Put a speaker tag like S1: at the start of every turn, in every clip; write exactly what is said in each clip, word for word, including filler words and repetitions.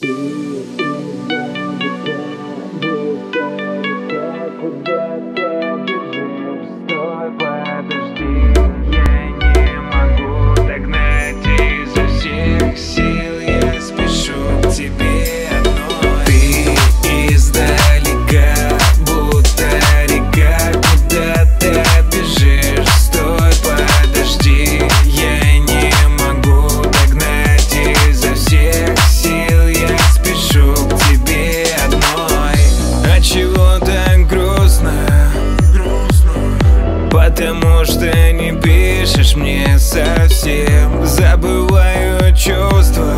S1: Потому что не пишешь мне совсем. Забываю чувства,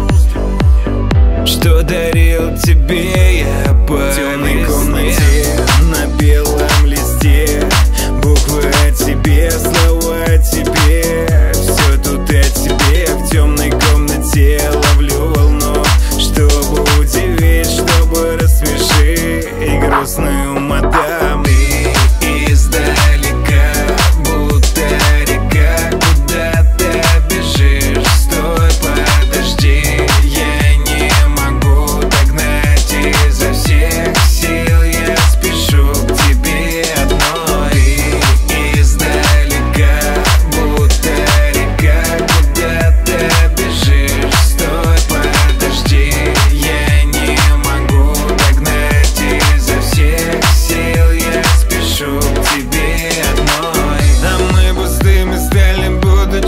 S1: что дарил тебе я по темной комнате. На белом листе буквы о тебе, слова о тебе. Все тут о тебе. В темной комнате ловлю волну, чтобы удивить, чтобы рассмешить и грустную мадам. Ты издалека, будто река, куда ты бежишь? Стой, подожди, я не могу догнать изо всех сил. Я спешу к тебе одной. Ты издалека, будто река, куда ты бежишь? Стой, подожди, я не могу догнать изо всех сил. Я спешу к тебе одной. А мы пустыми стали, будто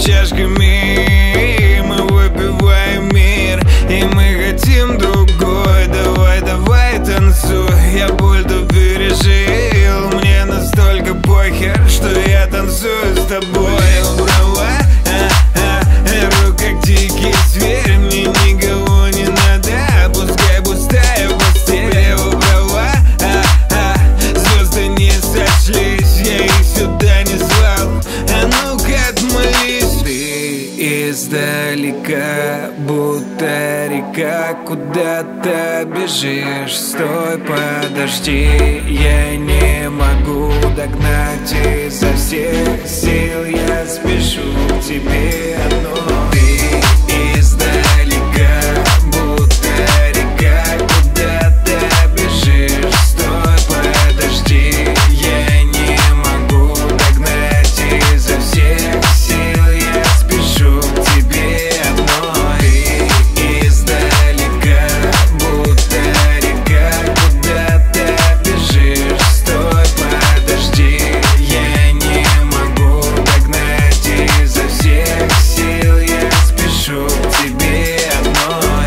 S1: чашками. Мы выпиваем мир, и мы хотим другой. Давай, давай, танцуй, я боль-то пережил. Мне настолько похер, что я танцую с тобой. Права, а, а, а, рук как дикий зверь. Мне никого не надо, пускай пустая постель. Права, а, а, звезды не сошлись, я их сюда не звал. А ну-ка отмолись. Ты издалека, будто река, куда ты бежишь? Стой, подожди, я не могу догнать изо всех сил. Я спешу к тебе одной. Ты издалека, будто река, куда ты бежишь? Стой, подожди, я не могу догнать изо всех сил. Я спешу к тебе одной. Ты издалека, будто река, куда ты бежишь? Стой, подожди, я не могу догнать изо всех сил. Я спешу к тебе одной.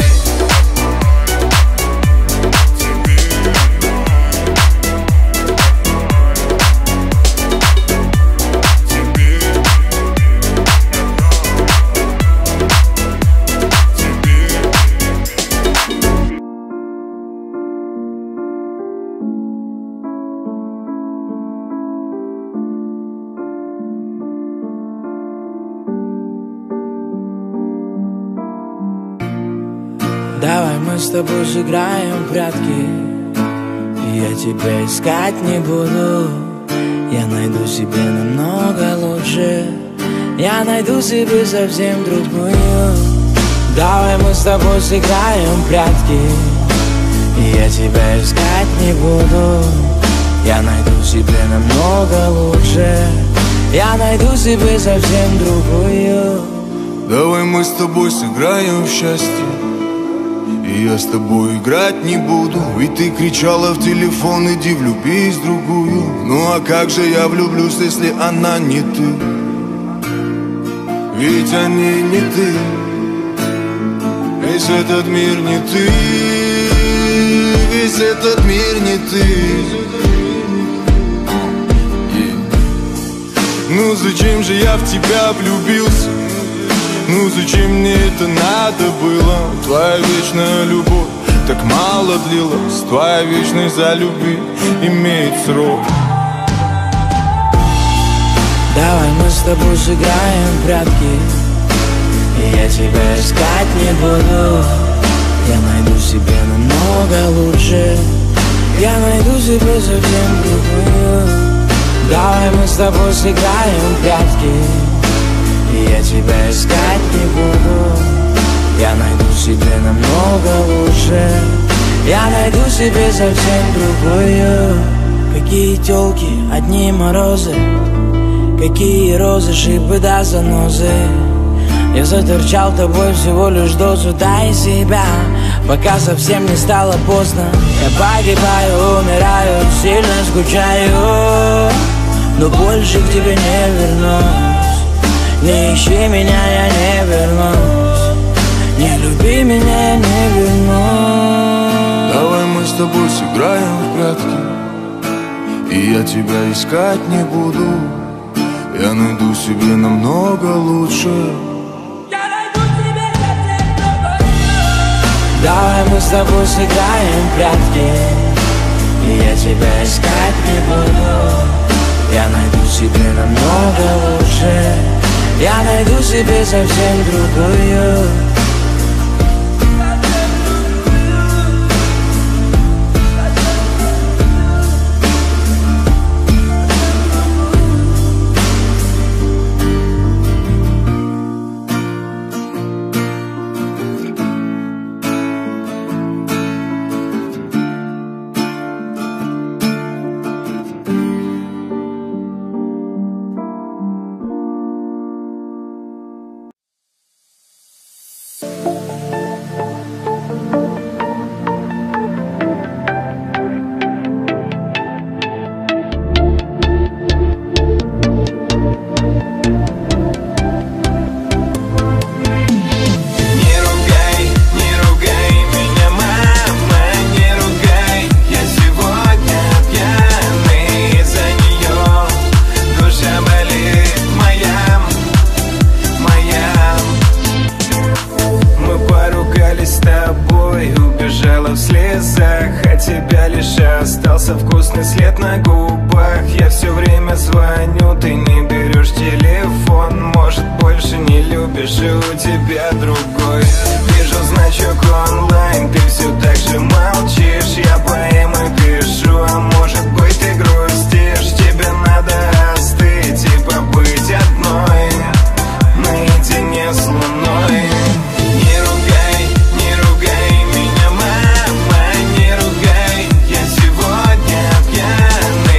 S2: Давай мы с тобой сыграем в прятки, и я тебя искать не буду. Я найду себе намного лучше, я найду себе совсем другую. Давай мы с тобой сыграем в прятки, и я тебя искать не буду. Я найду себе намного лучше, я найду себе совсем другую.
S3: Давай мы с тобой сыграем в счастье, и я с тобой играть не буду. Ведь ты кричала в телефон: иди влюбись в другую. Ну а как же я влюблюсь, если она не ты? Ведь они не ты, весь этот мир не ты, весь этот мир не ты. Ну зачем же я в тебя влюбился? Ну зачем мне это надо было? Твоя вечная любовь так мало длилась, твоя вечность за любви имеет срок.
S2: Давай мы с тобой сыграем в прятки, и я тебя искать не буду. Я найду себе намного лучше, я найду себе совсем другую. Давай мы с тобой сыграем в прятки, и я тебя искать не буду. Я найду себе намного лучше, лучше. Я найду себе совсем другую. Какие тёлки, одни морозы, какие розы, шипы да занозы. Я заторчал тобой всего лишь дозу, дай себя, пока совсем не стало поздно. Я погибаю, умираю, сильно скучаю, но больше к тебе не вернусь. Не ищи меня, я не вернусь. Не люби меня, я не вернусь.
S3: Давай мы с тобой сыграем в прятки, и я тебя искать не буду. Я найду себе намного лучше.
S2: Давай мы с тобой сыграем в прятки, и я тебя искать не буду. Я найду себе намного лучше. Я найду себе совсем другую.
S1: Остался вкусный след на губах. Я все время звоню, ты не берешь телефон. Может, больше не любишь, и у тебя другой. Вижу значок онлайн, ты все так же молчишь. Я поэмы пишу, а может быть ты грустишь. Тебе надо остыть и побыть одной, наедине с луной. Не ругай, не ругай меня, мама, не ругай. Я сегодня пьяный.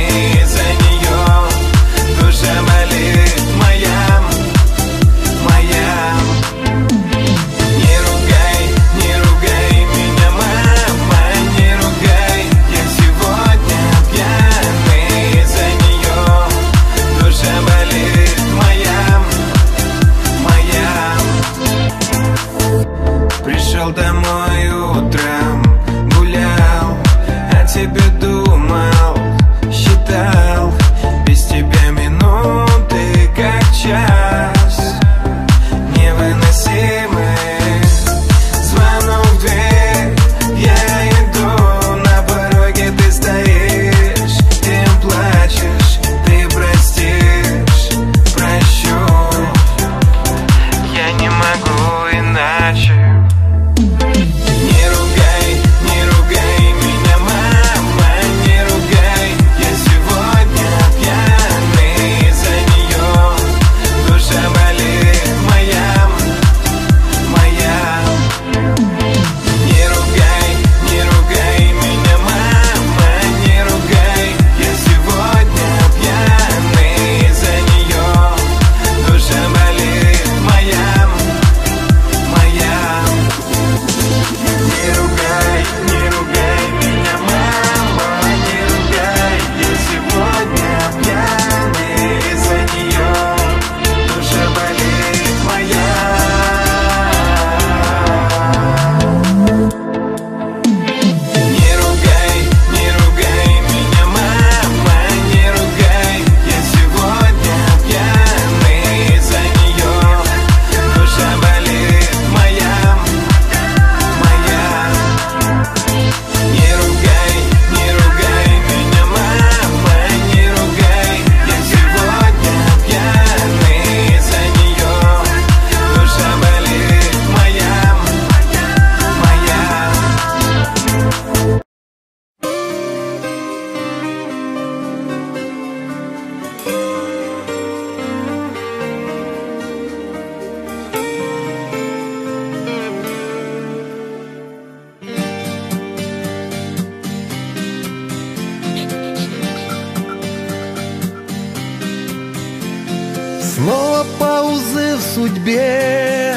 S4: судьбе.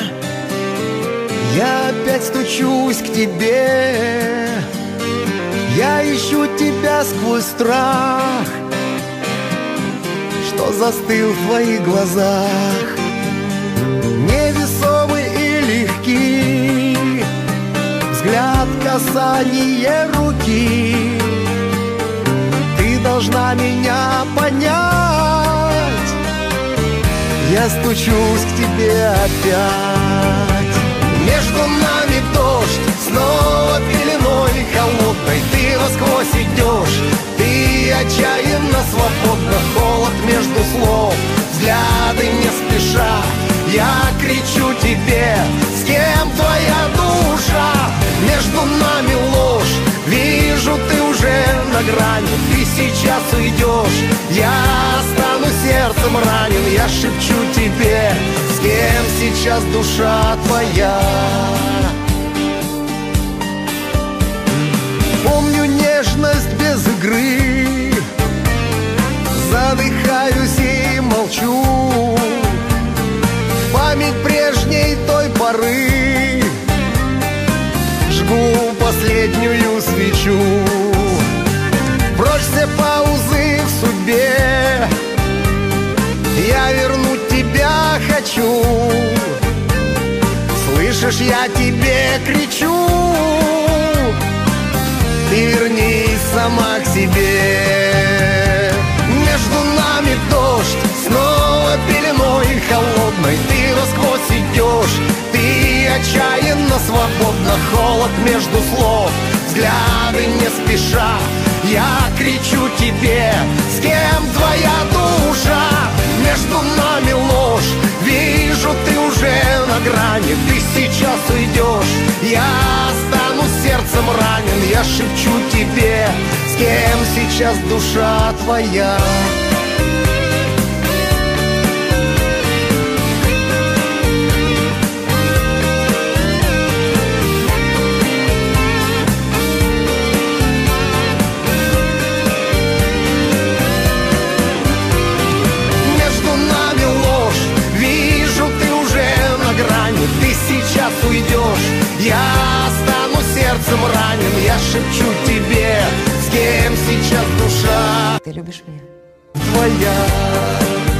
S4: Я опять стучусь к тебе, я ищу тебя сквозь страх, что застыл в твоих глазах. Невесомый и легкий взгляд, касание руки. Ты должна меня понять. Я стучусь к тебе опять. Между нами дождь, снова пеленой холодной. Ты насквозь идешь, ты отчаянно свободна. Холод между слов, взгляды не спеша. Я кричу тебе, с кем твоя душа? Между нами ложь, вижу, ты уже на грани. Ты сейчас уйдешь, я останусь сердцем ранен. Я шепчу тебе, с кем сейчас душа твоя? Помню нежность без игры, задыхаюсь и молчу. Память прежней той поры, жгу последнюю свечу. Прочь все паузы в судьбе, я вернуть тебя хочу. Слышишь, я тебе кричу, ты вернись сама к себе. Между нами дождь, снова пеленой холодной. Ты насквозь идешь, ты отчаянно свободна. Холод между слов, взгляды не спеша. Я кричу тебе, с кем твоя душа? Между нами ложь, вижу, ты уже на грани. Ты сейчас уйдешь, я останусь сердцем ранен. Я шепчу тебе, с кем сейчас душа твоя? Ты сейчас уйдешь, я останусь сердцем ранен. Я шепчу тебе, с кем сейчас душа?
S5: Ты любишь меня?
S4: Твоя.